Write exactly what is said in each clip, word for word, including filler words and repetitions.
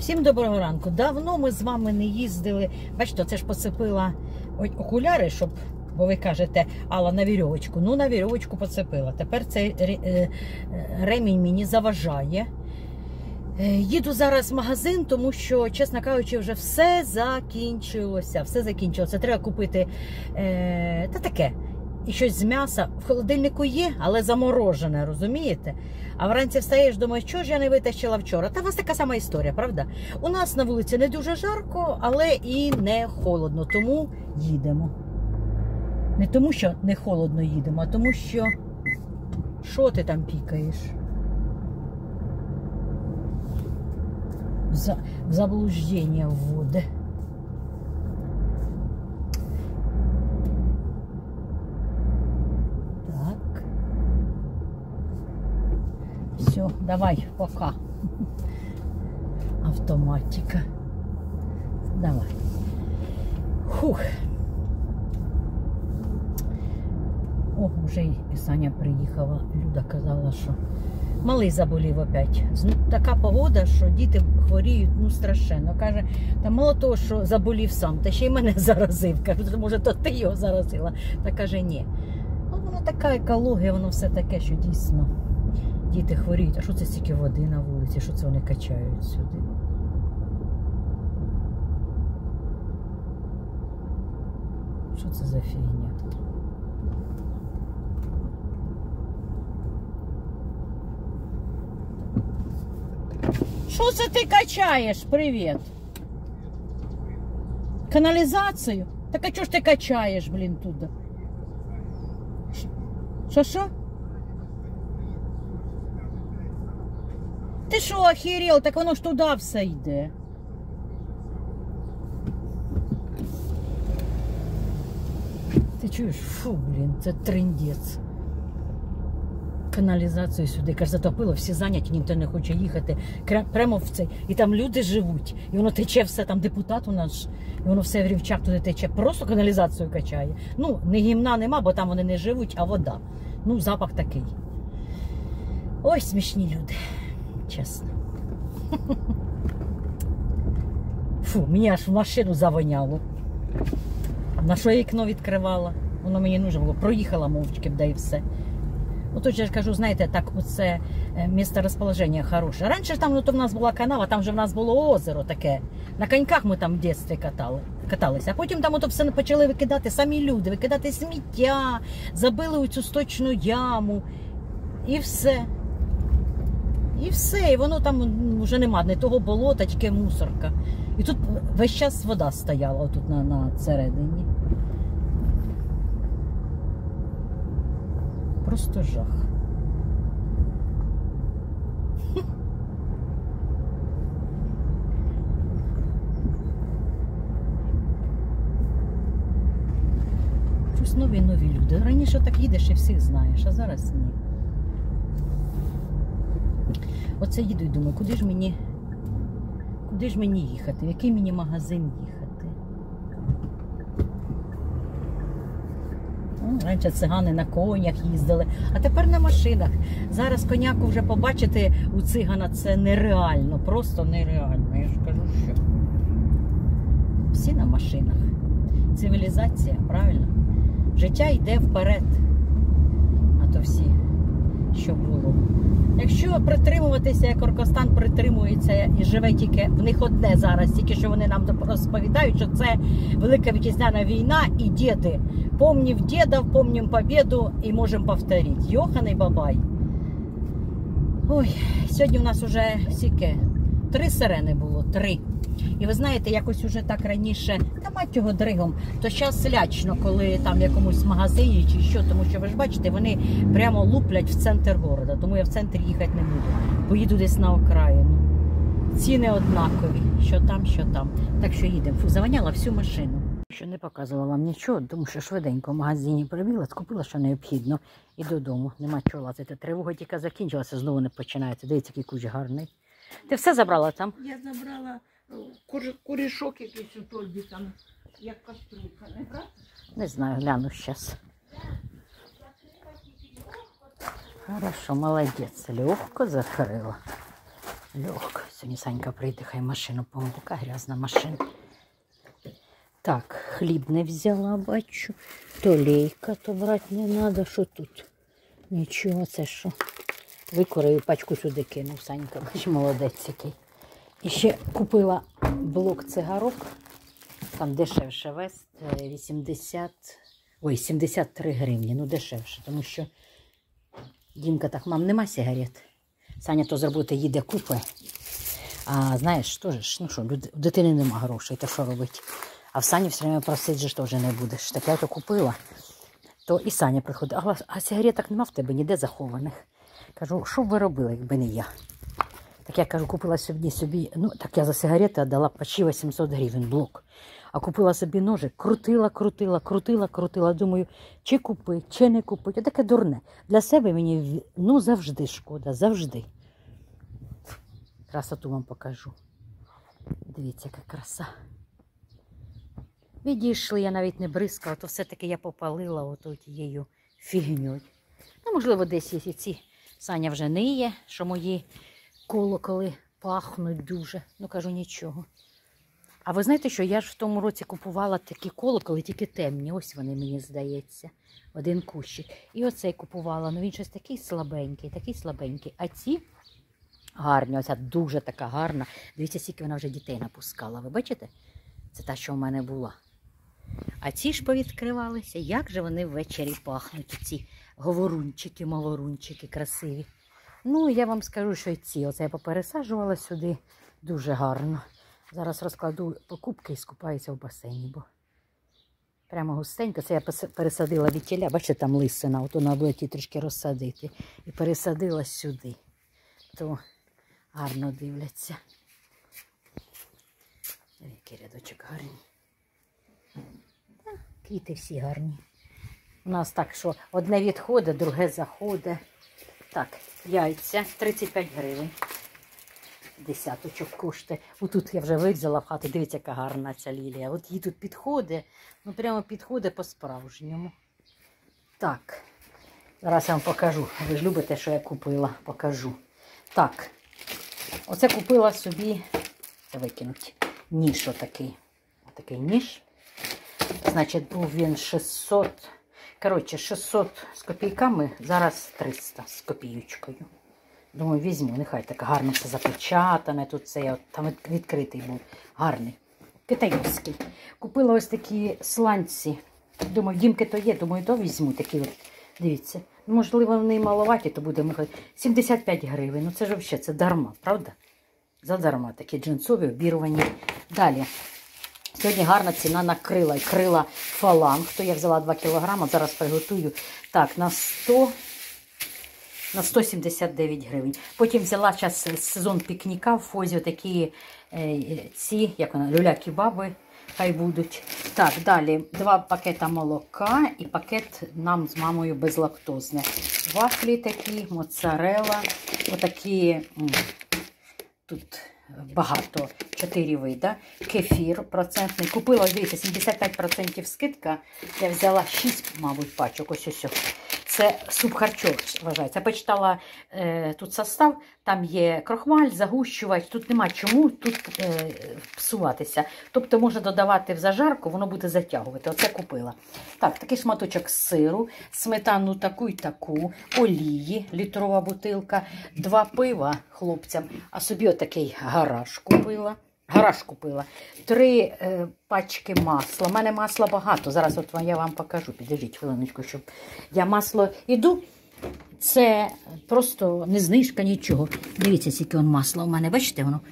Всім доброго ранку. Давно ми з вами не їздили. Бачите, це ж поцепила окуляри, щоб, бо ви кажете, Алла, на вірьовочку. Ну, на вірьовочку поцепила. Тепер цей ремінь мені заважає. Їду зараз в магазин, тому що, чесно кажучи, вже все закінчилося. Все закінчилося. Треба купити е, та таке. І щось з м'яса. В холодильнику є, але заморожене, розумієте? А вранці встаєш, думаєш, що ж я не витащила вчора? Та у вас така сама історія, правда? У нас на вулиці не дуже жарко, але і не холодно, тому їдемо. Не тому, що не холодно їдемо, а тому, що... Що ти там пікаєш? В заблуждення вводи. Все, давай, пока. Автоматика. Давай. Фух. О, вже і Саня приїхала. Люда казала, що малий заболів опять. Така погода, що діти хворіють, ну, страшенно. Каже, та мало того, що заболів сам, та ще й мене заразив. Кажу, може, то ти його заразила. Та каже, ні. Ну, воно така екологія, воно все таке, що дійсно. Діти хворіють. А що це стільки води на вулиці? Що це вони качають сюди? Що це за фігня? Що це ти качаєш? Привіт. Каналізацію? Так а чого ж ти качаєш, блін, туди? Що-що? Ти що, охерел? Так воно ж туди все йде. Ти чуєш? Фу, блін, це трындець. Каналізацію сюди, каже, затопило, всі зайняті, ніхто не хоче їхати. Прямо в цей. І там люди живуть. І воно тече все, там депутат у нас, і воно все в рівчак туди тече. Просто каналізацію качає. Ну, не гімна нема, бо там вони не живуть, а вода. Ну, запах такий. Ой, смішні люди. Чесно. Фу, мені аж в машину завоняло. На що я вікно відкривала? Воно мені нужно було. Проїхала мовчки, да і все. Отут я ж кажу, знаєте, так оце місце розположення хороше. Раніше там, ну, то в нас була канава, там же в нас було озеро таке. На коньках ми там в дитинстві катали, каталися. А потім там ото все почали викидати самі люди, викидати сміття, забили у цю сточну яму. І все. І все, і воно там вже нема не того болота, тільки мусорка. І тут весь час вода стояла отут на, на середині. Просто жах. Щось нові-нові люди. Раніше так їдеш і всіх знаєш, а зараз ні. Оце їду і думаю, куди ж мені, куди ж мені їхати, в який мені магазин їхати. О, раніше цигани на конях їздили, а тепер на машинах. Зараз коняку вже побачити у цигана це нереально, просто нереально. Я ж кажу, що всі на машинах. Цивілізація, правильно? Життя йде вперед, а то всі, що було. Якщо притримуватися, як Оркостан притримується і живе тільки, в них одне зараз, тільки що вони нам розповідають, що це Велика Вітчизняна війна і діди. Помнів дідів, помнім побіду і можемо повторити. Йоханий бабай. Ой, сьогодні у нас вже скільки? Три сирени було, три. І ви знаєте, якось уже так раніше, та мать його дригом, то зараз лячно, коли там в якомусь магазині чи що, тому що ви ж бачите, вони прямо луплять в центр города, тому я в центр їхати не буду. Поїду десь на окраїну. Ціни однакові, що там, що там. Так що їдемо. Фу, заваняла всю машину. Що не показувала вам нічого, тому що швиденько в магазині прибігла, скупила, що необхідно, і додому. Нема чого лазити. Тривога тільки закінчилася, знову не починається. Дивіться, який куч гарний. Ти все забрала там? Я забрала корішок якийсь у торбі там, як каструлька, не брати? Не знаю, гляну зараз. Хорошо, молодець, легко закрила. Льох, сьогодні Санька прийде, хай машину поможе. Така грязна машина. Так, хліб не взяла, бачу. То лейка, то брати не треба. Що тут? Нічого, це що? Викораю, пачку сюди кинув Санька. Бач, молодець який. І ще купила блок цигарок. Там дешевше вест. вісімдесят, ой, сімдесят три гривні. Ну, дешевше, тому що Дімка так, мам, нема сигарет. Саня то з роботи їде купи. А знаєш, теж, ну що, у дитини нема грошей, то що робити? А в Сані все время просить же теж не будеш. Так я то купила, то і Саня приходить. А, а сигареток нема в тебе ніде захованих. Кажу, що б ви робили, якби не я? Так я кажу, купила собі, собі, ну так я за сигарети дала почти вісімсот гривень блок. А купила собі ножик, крутила, крутила, крутила, крутила. Думаю, чи купити, чи не купити. Таке дурне. Для себе мені, ну, завжди шкода, завжди. Красоту вам покажу. Дивіться, яка краса. Відійшли, я навіть не бризкала, то все-таки я попалила ото тією фігньою. Ну, можливо, десь є ці. Саня вже ниє, що мої колоколи пахнуть дуже. Ну, кажу, нічого. А ви знаєте, що я ж в тому році купувала такі колоколи, тільки темні. Ось вони, мені здається. Один кущик. І оцей купувала. Ну, він щось такий слабенький, такий слабенький. А ці гарні. Оця дуже така гарна. Дивіться, скільки вона вже дітей напускала. Ви бачите? Це та, що в мене була. А ці ж повідкривалися. Як же вони ввечері пахнуть, ці говорунчики, малорунчики красиві. Ну, я вам скажу, що і ці. Оце я попересаджувала сюди дуже гарно. Зараз розкладу покупки і скупаюся в басейні, бо прямо густенько. Це я пересадила від тіля. Бачите, там лисина, от вона буде ті трішки розсадити. І пересадила сюди. То гарно дивляться. Який рядочок гарний. Квіти всі гарні. У нас так, що одне відходить, друге заходить. Так, яйця тридцять п'ять гривень. Десяточок коштує. Отут я вже вивзяла в хату. Дивіться, яка гарна ця лілія. От їй тут підходить. Ну прямо підходить по-справжньому. Так. Зараз я вам покажу. Ви ж любите, що я купила. Покажу. Так. Оце купила собі. Це викинуть. Ніж отакий. Отакий ніж. Значить, був він шістсот. Коротше, шістсот з копійками. Зараз триста з копійочкою. Думаю, візьму, нехай так гарно все запечатане. Тут це, там відкритий був. Гарний. Китайський. Купила ось такі сланці. Думаю, Дімки то є, думаю, то візьму. Такі от, дивіться. Можливо, вони маловаті, то буде сімдесят п'ять гривень. Ну це ж взагалі, це дарма, правда? Задарма такі джинсові, обірвані. Далі. Сьогодні гарна ціна на крила. Крила фаланг. То я взяла два кілограми, зараз приготую. Так, на сто... На сто сімдесят дев'ять гривень. Потім взяла зараз сезон пікніка в Фозі. Такі е, ці, як вона, люля-кебаби, хай будуть. Так, далі два пакета молока і пакет нам з мамою безлактозне. Вафлі такі, моцарелла, отакі, тут багато, чотири вида. Кефір процентний. Купила, дивіться, сімдесят п'ять відсотків скидка. Я взяла шість, мабуть, пачок, ось ось. Це суп харчовий вважається. Я почитала е, тут состав, там є крохмаль, загущувач, тут нема чому тут е, псуватися. Тобто можна додавати в зажарку, воно буде затягувати. Оце купила. Так, такий шматочок сиру, сметану таку і таку, олії, літрова бутилка, два пива хлопцям, а собі отакий гараж купила. Гараж купила. Три е, пачки масла. У мене масла багато. Зараз от я вам покажу. Підождіть хвилиночку, щоб я масло іду. Це просто не знижка, нічого. Дивіться, скільки он масла у мене. Бачите, воно?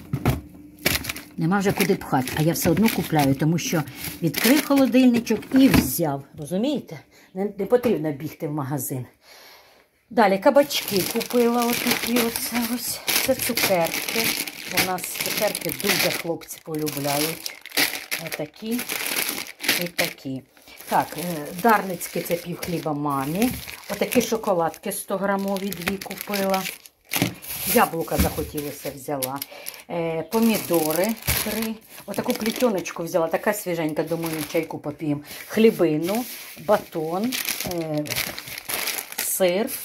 Нема вже куди пхати. А я все одно купляю, тому що відкрив холодильничок і взяв. Розумієте? Не, не потрібно бігти в магазин. Далі кабачки купила. Ось такі оце ось. Це цукерки. У нас цукерки дуже хлопці полюбляють. Отакі і такі. Так, дарницькі це пів хліба мамі. Отакі шоколадки сто грамові дві купила. Яблука захотілося взяла. Е, помідори три. Отаку плітоночку взяла, така свіженька, думаю, чайку поп'ємо. Хлібину, батон, е, сир.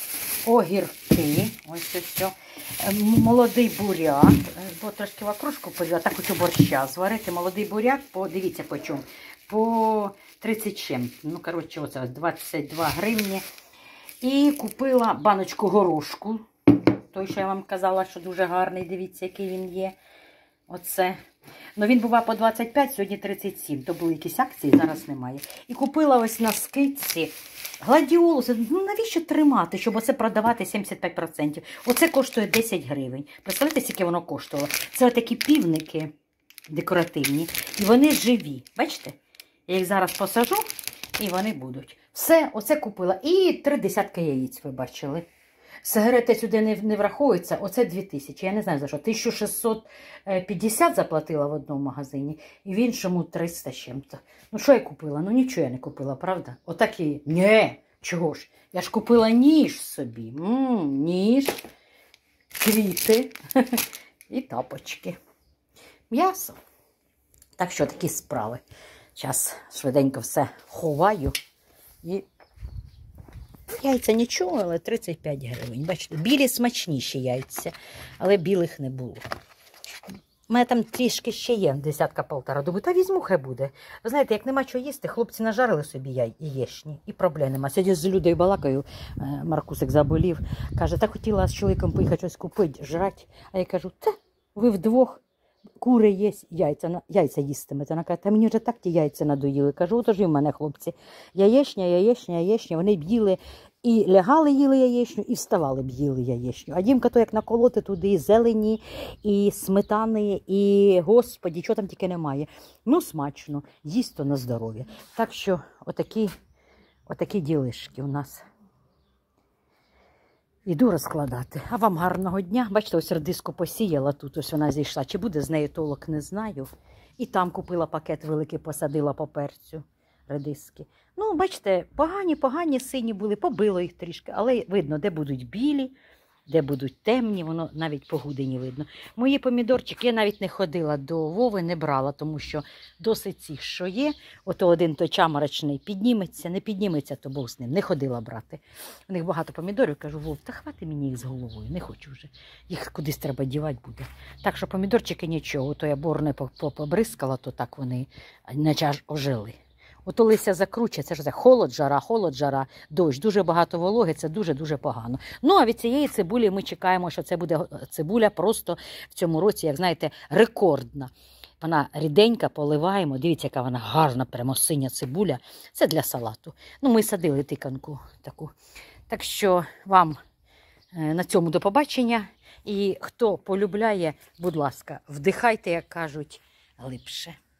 огірки, ось ось, молодий буряк, бо трошки вакрушку порізала, так хочу борща зварити. Молодий буряк, по, дивіться по чому, по тридцять чим, ну, коротше, оце двадцять два гривні. І купила баночку горошку, той, що я вам казала, що дуже гарний, дивіться, який він є. Оце. Ну, він буває по двадцять п'ять, сьогодні тридцять сім. То були якісь акції, зараз немає. І купила ось на скидці гладіолуси. Ну, навіщо тримати, щоб оце продавати сімдесят п'ять відсотків? Оце коштує десять гривень. Представляєте, скільки воно коштувало? Це такі півники декоративні. І вони живі. Бачите? Я їх зараз посажу, і вони будуть. Все, оце купила. І три десятки яєць, ви бачили. Сигарети сюди не, не враховуються, оце дві тисячі, я не знаю за що. тисяча шістсот п'ятдесят заплатила в одному магазині, і в іншому триста з чим-то. Ну, що я купила? Ну, нічого я не купила, правда? Отакі. Ні, чого ж? Я ж купила ніж собі. М-м, ніж, квіти і тапочки. М'ясо. Так що, такі справи. Зараз швиденько все ховаю і... Яйця нічого, але тридцять п'ять гривень. Бачите, білі смачніші яйця, але білих не було. У мене там трішки ще є, десятка-полтора. Думаю, та візьму, хай буде. Ви знаєте, як нема чого їсти, хлопці нажарили собі яй, яєчні, і проблем нема. Сьогодні з Людою балакаю, Маркусик заболів, каже, так хотіла з чоловіком поїхати щось купити, жрати. А я кажу, та ви вдвох кури є, яйця, яйця їстимете. Вона каже, та мені вже так ті яйця надоїли. Кажу, ото ж і в мене, хлопці. Яєчня, яєчня, яєчня. Вони б їли і лягали, їли яєчню, і вставали б їли яєчню. А Дімка то як наколоти туди і зелені, і сметани, і, господі, чого там тільки немає. Ну, смачно, їсть то на здоров'я. Так що, отакі, отакі ділишки у нас. Іду розкладати. А вам гарного дня. Бачите, ось редиску посіяла тут, ось вона зійшла. Чи буде з нею толок, не знаю. І там купила пакет великий, посадила по перцю редиски. Ну, бачите, погані, погані сині були, побило їх трішки, але видно, де будуть білі, де будуть темні, воно навіть по гудині видно. Мої помідорчики, я навіть не ходила до Вови, не брала, тому що досить цих, що є. Ото один той чамарочний підніметься, не підніметься, то Бог з ним. Не ходила брати. У них багато помідорів, кажу, Вов, та хвати мені їх з головою, не хочу вже. Їх кудись треба дівати буде. Так що помідорчики нічого, то я борне побризкала, то так вони наче аж ожили. Ото листя закручує, це ж холод, жара, холод, жара, дощ, дуже багато вологи, це дуже-дуже погано. Ну, а від цієї цибулі ми чекаємо, що це буде цибуля просто в цьому році, як знаєте, рекордна. Вона ріденька, поливаємо, дивіться, яка вона гарна, прямо синя цибуля. Це для салату. Ну, ми садили тиканку таку. Так що вам на цьому до побачення. І хто полюбляє, будь ласка, вдихайте, як кажуть, глибше.